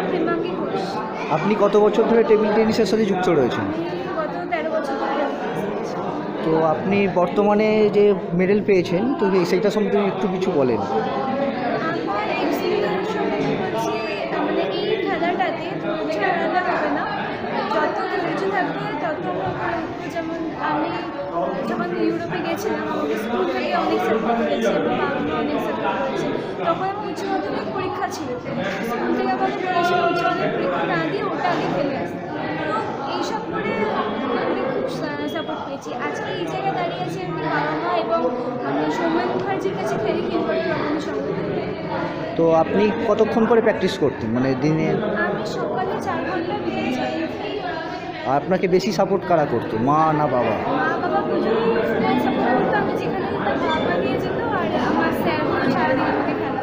হিমাঙ্গী ঘোষ। আপনি কত বছর ধরে টেবিল টেনিসের সাথে যুক্ত রয়েছেন? গত 13 বছর ধরে। তো আপনি বর্তমানে যে মেডেল পেয়েছেন, তো সেইটা সম্বন্ধে একটু কিছু বলেন। আমার এক্সপিরিয়েন্স সম্বন্ধে বলছি, মানে এই খেলাটাতে ধৈর্য হারালে হবে না, যত ধৈর্য থাকবে তত আমরা উপরে উঠবো। যেমন আমি যখন ইউরোপে গেছিলাম, আমাকে স্কুল থেকে অনেক সাপোর্ট করেছে, বাবা মা অনেক সাপোর্ট করেছে। তখন আমার উচ্চ মাধ্যমিক পরীক্ষা ছিল, স্কুল থেকে আমাকে বলেছিল উচ্চ মাধ্যমিক পরীক্ষা না দিয়ে ওটা আগে খেলে আসতে। তো এইসব করে আমি খুব সাপোর্ট পেয়েছি। আজকে এই জায়গায় দাঁড়িয়ে আছি আমি বাবা মা এবং আমি সৌমেন মুখার্জির কাছে খেলি কিংবর্তী রমণী সঙ্গে। তো আপনি কতক্ষণ করে প্র্যাকটিস করতেন, মানে দিনে? আমি সকালে 4 ঘন্টা, বিকেলে 4 ঘন্টা। আর আপনাকে বেশি সাপোর্ট কারা করতো, মা না বাবা? মা বাবা দুজনেই ফুল সাপোর্ট করতো। আমি যেখানে যেতাম বাবা নিয়ে যেত, আর আমার স্যার সারাদিন আমাকে খেলা।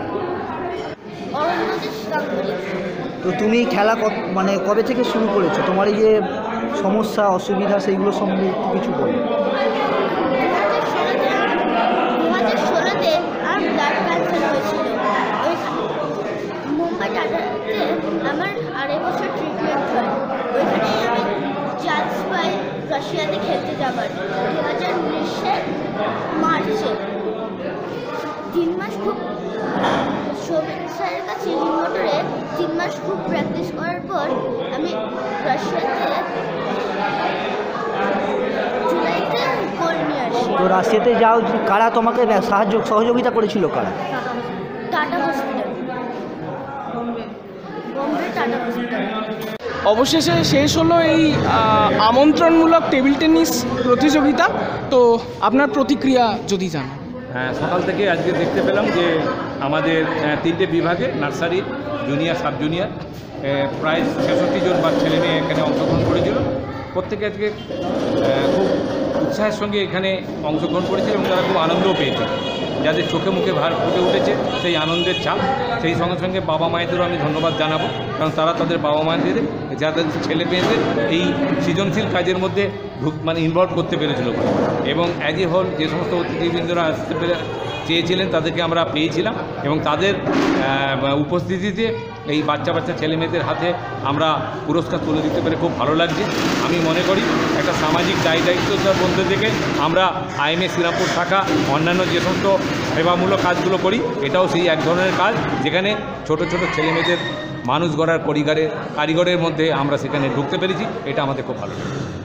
তো তুমি খেলা মানে কবে থেকে শুরু করেছো? তোমার এই যে সমস্যা অসুবিধা সেইগুলো সম্বন্ধে একটু কিছু বলো। 2016-তে আমার ব্লাড ক্যান্সার হয়েছিল। মুম্বাই টাটাতে আমার 2.5 বছর ট্রিটমেন্ট হয়। ওইখানেই আমি চান্স পাই রাশিয়াতে খেলতে যাবার 2019 মার্চে। 3 মাস খুব সৌমেন স্যারের কাছে রিমোটরে 3 মাস খুব প্র্যাকটিস করার পর আমি রাশিয়াতে জুলাইতে গোল্ড নিয়ে আসি। তো রাশিয়াতে যাও, কারা তোমাকে সহযোগিতা করেছিল, কারা? Tata hospital, Bombay Tata hospital. অবশেষে শেষ হলো এই আমন্ত্রণমূলক টেবিল টেনিস প্রতিযোগিতা। তো আপনার প্রতিক্রিয়া যদি জানান। হ্যাঁ, সকাল থেকে আজকে দেখতে পেলাম যে আমাদের 3টে বিভাগে, নার্সারি, জুনিয়র, সাব জুনিয়র, প্রায় 66 জন বা ছেলে মেয়ে এখানে অংশগ্রহণ করেছিল। প্রত্যেকে আজকে খুব উৎসাহের সঙ্গে এখানে অংশগ্রহণ করেছিল এবং তারা খুব আনন্দও পেয়েছে। যাদের চোখে মুখে ভার ফুটে উঠেছে সেই আনন্দের ছাপ। সেই সঙ্গে সঙ্গে বাবা মায়েদেরও আমি ধন্যবাদ জানাবো, কারণ তারা তাদের বাবা মায়েদের যাদের ছেলে মেয়েদের এই সৃজনশীল কাজের মধ্যে মানে ইনভলভ করতে পেরেছিল। এবং অ্যাজ এ হোল যে সমস্ত অতিথিবৃন্দরা আসতে চেয়েছিলেন তাদেরকে আমরা পেয়েছিলাম এবং তাদের উপস্থিতিতে এই বাচ্চা ছেলে মেয়েদের হাতে আমরা পুরস্কার তুলে দিতে পেরে খুব ভালো লাগছে। আমি মনে করি একটা সামাজিক দায়িত্বতার মধ্যে থেকে আমরা আইএমএ শ্রীরামপুর শাখা অন্যান্য যে সমস্ত সেবামূলক কাজগুলো করি, এটাও সেই এক ধরনের কাজ যেখানে ছোট ছেলে মেয়েদের মানুষ গড়ার কারিগরের মধ্যে আমরা সেখানে ঢুকতে পেরেছি। এটা আমাদের খুব ভালো লাগে।